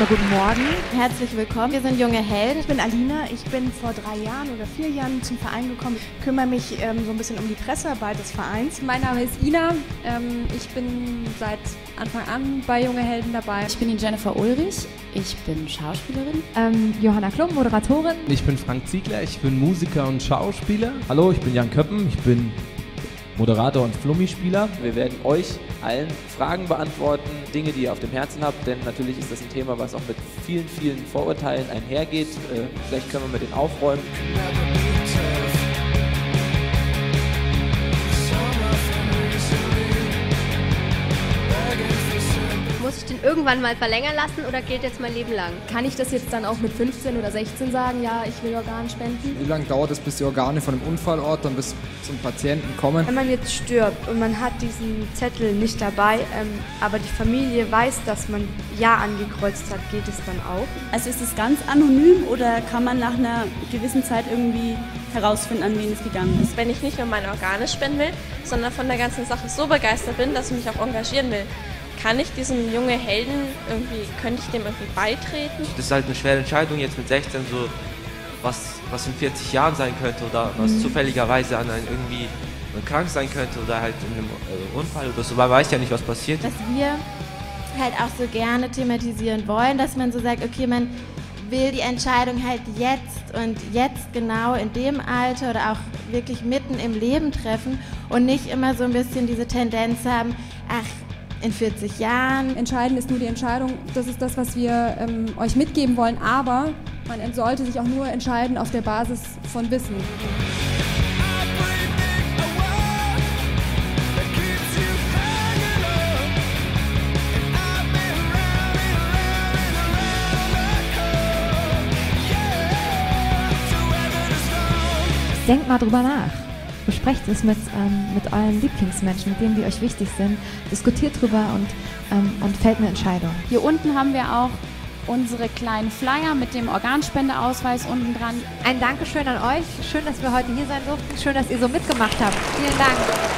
guten Morgen, herzlich willkommen. Wir sind junge Helden. Ich bin Alina, ich bin vor 3 Jahren oder 4 Jahren zum Verein gekommen. Ich kümmere mich so ein bisschen um die Pressearbeit des Vereins. Mein Name ist Ina, ich bin seit Anfang an bei Junge Helden dabei. Ich bin die Jennifer Ulrich, ich bin Schauspielerin. Johanna Klum, Moderatorin. Ich bin Frank Ziegler, ich bin Musiker und Schauspieler. Hallo, ich bin Jan Köppen, ich bin Moderator und Flummi-Spieler. Wir werden euch allen Fragen beantworten, Dinge, die ihr auf dem Herzen habt, denn natürlich ist das ein Thema, was auch mit vielen, vielen Vorurteilen einhergeht. Vielleicht können wir mit denen aufräumen. Muss ich den irgendwann mal verlängern lassen oder gilt jetzt mein Leben lang? Kann ich das jetzt dann auch mit 15 oder 16 sagen, ja, ich will Organe spenden? Wie lange dauert es, bis die Organe von dem Unfallort dann bis zum Patienten kommen? Wenn man jetzt stirbt und man hat diesen Zettel nicht dabei, aber die Familie weiß, dass man Ja angekreuzt hat, geht es dann auch? Also ist es ganz anonym oder kann man nach einer gewissen Zeit irgendwie herausfinden, an wen es gegangen ist? Wenn ich nicht nur meine Organe spenden will, sondern von der ganzen Sache so begeistert bin, dass ich mich auch engagieren will, kann ich diesem junge Helden könnte ich dem irgendwie beitreten? Das ist halt eine schwere Entscheidung jetzt mit 16, so was in 40 Jahren sein könnte oder was zufälligerweise an einem irgendwie krank sein könnte oder halt in einem Unfall oder so, man weiß ja nicht, was passiert. Was wir halt auch so gerne thematisieren wollen, dass man so sagt, okay, man will die Entscheidung halt jetzt und jetzt genau in dem Alter oder auch wirklich mitten im Leben treffen und nicht immer so ein bisschen diese Tendenz haben, ach, in 40 Jahren. Entscheidend ist nur die Entscheidung, das ist das, was wir euch mitgeben wollen, aber man sollte sich auch nur entscheiden auf der Basis von Wissen. Denkt mal drüber nach. Besprecht es mit euren Lieblingsmenschen, mit denen die euch wichtig sind. Diskutiert drüber und fällt eine Entscheidung. Hier unten haben wir auch unsere kleinen Flyer mit dem Organspendeausweis unten dran. Ein Dankeschön an euch. Schön, dass wir heute hier sein durften. Schön, dass ihr so mitgemacht habt. Vielen Dank.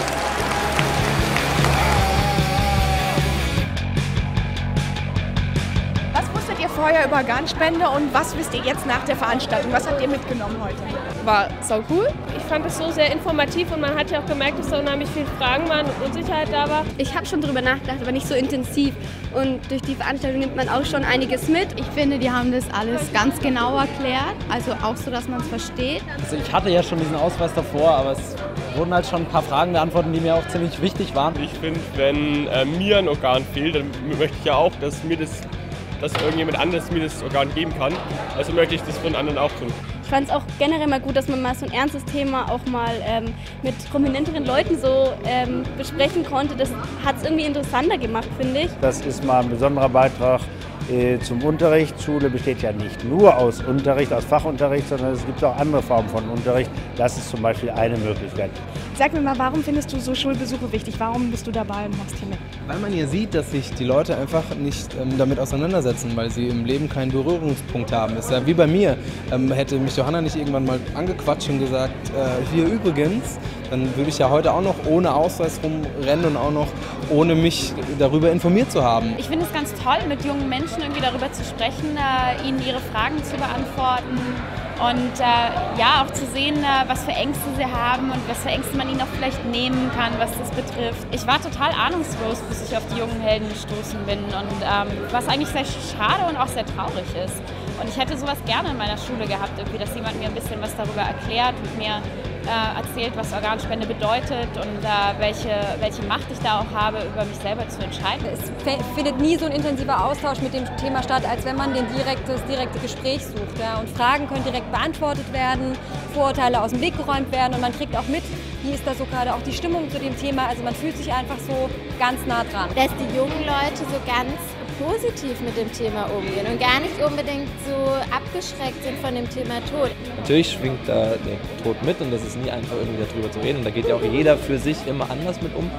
Was wusstet ihr vorher über Organspende und was wisst ihr jetzt nach der Veranstaltung? Was habt ihr mitgenommen heute? War sau cool. Ich fand es so sehr informativ und man hat ja auch gemerkt, dass da unheimlich viele Fragen waren und Unsicherheit da war. Ich habe schon drüber nachgedacht, aber nicht so intensiv. Und durch die Veranstaltung nimmt man auch schon einiges mit. Ich finde, die haben das alles ganz genau erklärt, also auch so, dass man es versteht. Also ich hatte ja schon diesen Ausweis davor, aber es wurden halt schon ein paar Fragen beantwortet, die mir auch ziemlich wichtig waren. Ich finde, wenn mir ein Organ fehlt, dann möchte ich ja auch, dass irgendjemand anderes mir das Organ geben kann. Also möchte ich das von anderen auch tun. Ich fand es auch generell mal gut, dass man mal so ein ernstes Thema auch mal mit prominenteren Leuten so besprechen konnte. Das hat es irgendwie interessanter gemacht, finde ich. Das ist mal ein besonderer Beitrag zum Unterricht. Schule besteht ja nicht nur aus Unterricht, aus Fachunterricht, sondern es gibt auch andere Formen von Unterricht. Das ist zum Beispiel eine Möglichkeit. Sag mir mal, warum findest du so Schulbesuche wichtig? Warum bist du dabei und machst hier mit? Weil man hier sieht, dass sich die Leute einfach nicht damit auseinandersetzen, weil sie im Leben keinen Berührungspunkt haben. Ist ja wie bei mir. Hätte mich Johanna nicht irgendwann mal angequatscht und gesagt, hier übrigens, dann würde ich ja heute auch noch ohne Ausweis rumrennen und auch noch ohne mich darüber informiert zu haben. Ich finde es ganz toll, mit jungen Menschen irgendwie darüber zu sprechen, ihnen ihre Fragen zu beantworten und ja, auch zu sehen, was für Ängste sie haben und was für Ängste man ihnen auch vielleicht nehmen kann, was das betrifft. Ich war total ahnungslos, bis ich auf die jungen Helden gestoßen bin und was eigentlich sehr schade und auch sehr traurig ist. Und ich hätte sowas gerne in meiner Schule gehabt, irgendwie, dass jemand mir ein bisschen was darüber erklärt und mir erzählt, was Organspende bedeutet und welche Macht ich da auch habe, über mich selber zu entscheiden. Es findet nie so ein intensiver Austausch mit dem Thema statt, als wenn man das direkte Gespräch sucht. Ja? Und Fragen können direkt beantwortet werden, Vorurteile aus dem Weg geräumt werden und man kriegt auch mit, wie ist da so gerade auch die Stimmung zu dem Thema. Also man fühlt sich einfach so ganz nah dran. Dass die jungen Leute so ganz positiv mit dem Thema umgehen und gar nicht unbedingt so abgeschreckt sind von dem Thema Tod. Natürlich schwingt da der Tod mit und das ist nie einfach irgendwie darüber zu reden. Und da geht ja auch jeder für sich immer anders mit um.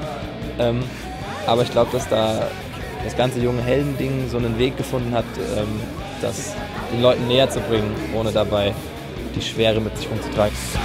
Aber ich glaube, dass da das ganze junge Helden-Ding so einen Weg gefunden hat, das den Leuten näher zu bringen, ohne dabei die Schwere mit sich rumzutragen.